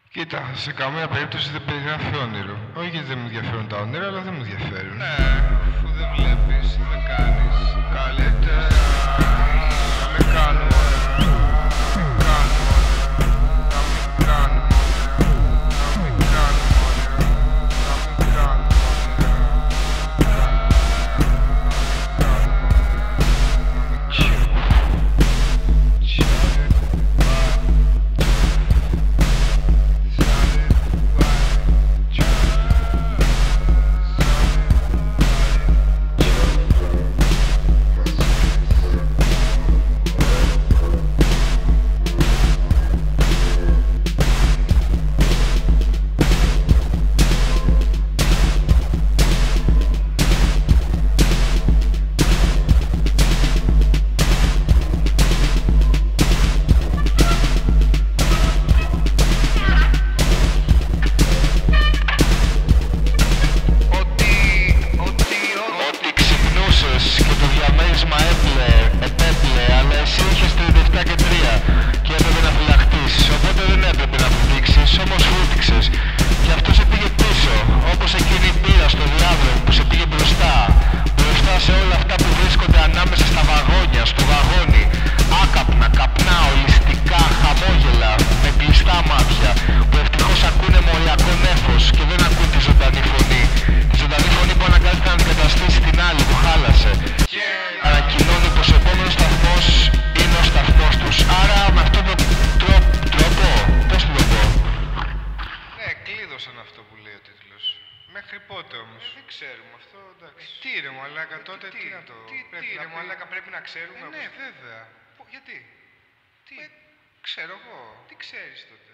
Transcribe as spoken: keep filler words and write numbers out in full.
Κοίτα, σε καμία περίπτωση δεν περιγράφει όνειρο. Όχι γιατί δεν με ενδιαφέρουν τα όνειρα, αλλά δεν με ενδιαφέρουν. Ναι, αφού δεν βλέπεις, τι με κάνεις. Καλύτερα να με κάνω όνειρα. Να με κάνω όνειρα. Να με κάνω όνειρα. Να με κάνω όνειρα. Ότι ξυπνούσες και το διαμέρισμα έπλεε, επέιπλεε, αλλά εσύ είχες τριάντα επτά και τρία και έπρεπε να φυλαχτείς, οπότε δεν έπρεπε να βουτήξεις, όμως βούτηξες και αυτό σε πήγε πίσω, όπως εκείνη η μπύρα στο διάδρομο που σε πήγε μπροστά, μπροστά σε όλα αυτά που βρίσκονται ανάμεσα στα βαγόνια, στο βαγόνι, άκαπνα, καπνά, ολιστικά, χαμόγελα, με κλειστά μάτια, που ευτυχώς ακούνε μοριακό νέφος και δεν ακούν τη ζωντανή φωνή. Τη ζωντανή φωνή που αναγκάζεται να αντικαταστήσει την άλλη που χάλασε. Ανακοινώνει πως ο επόμενος σταθμός είναι ο σταθμός τους. Άρα με αυτόν τον τρόπο, τρόπο, πώς το πω. Ναι, κλείδωσαν αυτό που λέει ο τίτλος. Μέχρι πότε όμως? Ε, δεν ξέρουμε αυτό, εντάξει. Ε, τι ρε μαλάκα τότε, τι, να το... Τι, πρέπει τι να ρε πει- μαλάκα, πρέπει να ξέρουμε. Ε, ναι, όπως- βέβαια. Πο- γιατί? Τι, Ε, ξέρω εγώ. τι ξέρεις τότε.